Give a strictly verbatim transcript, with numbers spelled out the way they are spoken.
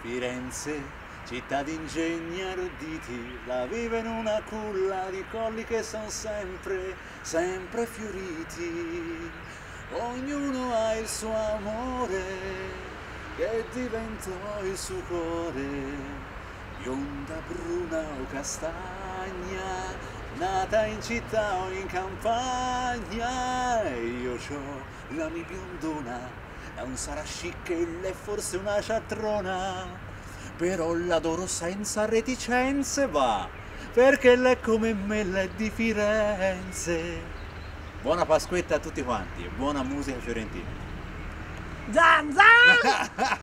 Firenze, città d'ingegni arditi, la vive in una culla di colli che sono sempre, sempre fioriti. Ognuno ha il suo amore, che diventò il suo cuore, bionda, bruna o castagna, nata in città o in campagna. E io c'ho la mia biondona, non sarà chic e lei è forse una ciatrona, però l'adoro senza reticenze, va, perché lei come me, lei è di Firenze. Buona Pasquetta a tutti quanti e buona musica fiorentina. Zanza!